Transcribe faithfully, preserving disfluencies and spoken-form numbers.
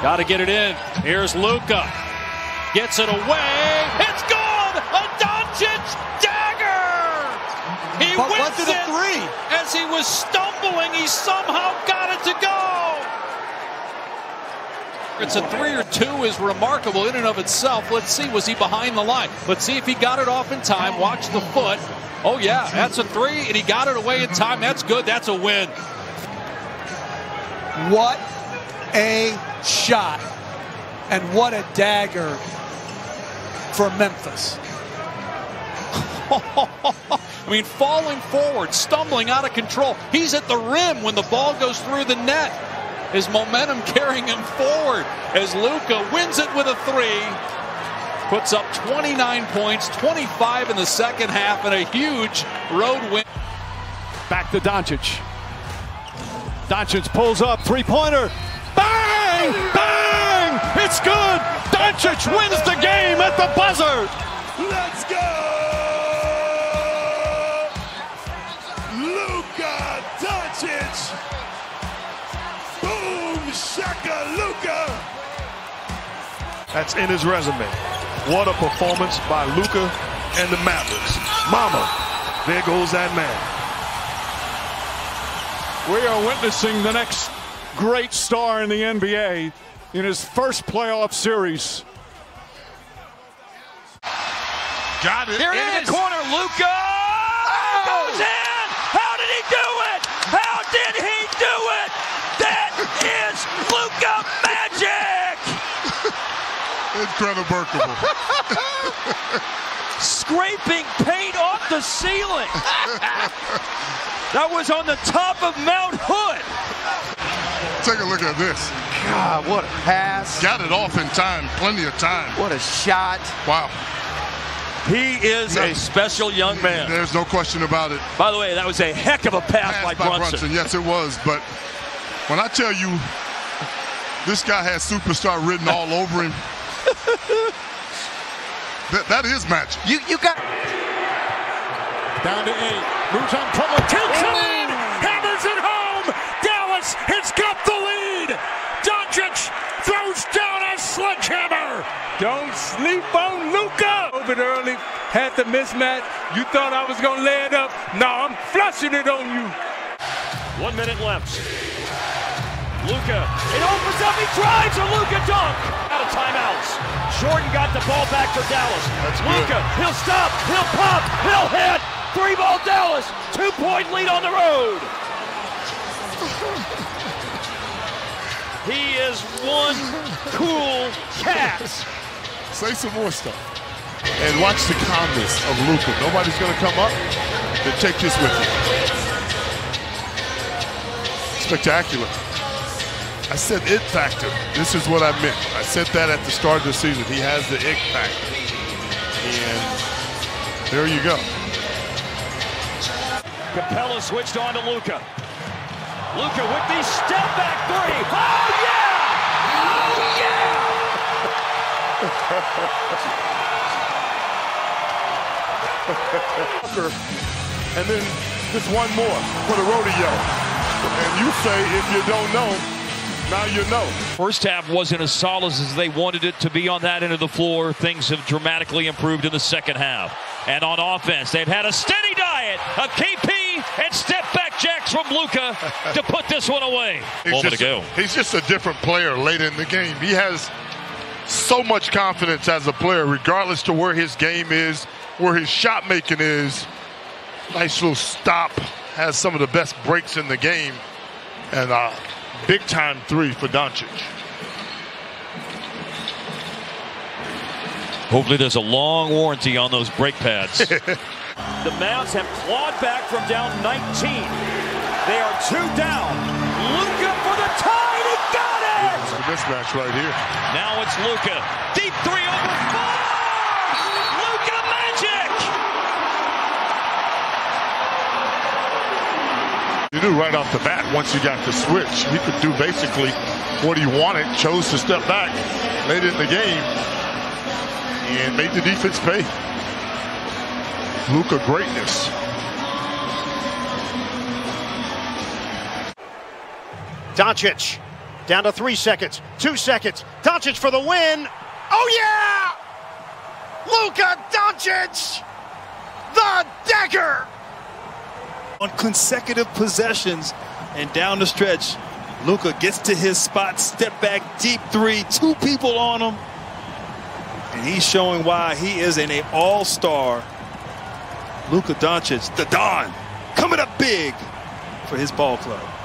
Got to get it in. Here's Luka. Gets it away. It's good! A Doncic dagger! He but wins it it. Three. As he was stumbling, he somehow got it to go. It's a three or two is remarkable in and of itself. Let's see, was he behind the line? Let's see if he got it off in time. Watch the foot. Oh, yeah, that's a three, and he got it away in time. That's good. That's a win. What a shot, and what a dagger for Memphis. I mean, falling forward, stumbling out of control. He's at the rim when the ball goes through the net. His momentum carrying him forward as Luka wins it with a three. Puts up twenty-nine points, twenty-five in the second half, and a huge road win. Back to Doncic. Doncic pulls up, three-pointer. Bang! Bang! It's good! Doncic wins the game at the buzzer! Let's go! Luka Doncic! Boom! Shaka Luka! That's in his resume. What a performance by Luka and the Mavericks. Mama, there goes that man. We are witnessing the next great star in the N B A in his first playoff series. Got it. Here it in is. The corner, Luka oh! goes in. How did he do it? How did he do it? That is Luka magic. Incredible. Scraping paint off the ceiling. That was on the top of Mount Hood. Take a look at this. God, what a pass. Got it off in time, plenty of time. What a shot. Wow. He is no, a special young man. There's no question about it. By the way, that was a heck of a pass, pass by, by Brunson. Brunson. Yes, it was. But when I tell you this guy has superstar written all over him, that, that is magic. You, you got... Down to eight. Moves on Promo. Tilts it in. Hammers it home. Dallas has got the lead. Doncic throws down a sledgehammer. Don't sleep on Luka. Open early. Had the mismatch. You thought I was going to lay it up. No, I'm flushing it on you. One minute left. Luka. It opens up. He drives a Luka dunk. Out of timeouts. Jordan got the ball back for Dallas. That's Luka. good. He'll stop. He'll pop. He'll hit. Three ball Dallas, two point lead on the road. He is one cool cat. Say some more stuff. And watch the calmness of Luka. Nobody's going to come up. Then take this with you. Spectacular. I said it factor. This is what I meant. I said that at the start of the season. He has the it factor. And there you go. Capella switched on to Luka. Luka with the step back three. Oh, yeah! Oh, yeah! And then just one more for the rodeo. And you say if you don't know, now you know. First half wasn't as solid as they wanted it to be on that end of the floor. Things have dramatically improved in the second half. And on offense, they've had a steady diet of K P and step-back jacks from Luka to put this one away. He's just, to go. He's just a different player late in the game. He has so much confidence as a player, regardless to where his game is, where his shot making is. Nice little stop. Has some of the best breaks in the game. And a big-time three for Doncic. Hopefully there's a long warranty on those brake pads. The Mavs have clawed back from down nineteen. They are two down. Luka for the tie. He got it! It's a mismatch right here. Now it's Luka. Deep three over four. Luka magic! You knew right off the bat, once you got the switch, he could do basically what he wanted. Chose to step back late in the game and made the defense pay. Luka greatness. Doncic Down to three seconds, two seconds. Doncic for the win. Oh, yeah! Luka Doncic, the dagger! On consecutive possessions and down the stretch, Luka gets to his spot, step back, deep three, two people on him. And he's showing why he is an all-star. Luka Doncic, the Don, coming up big for his ball club.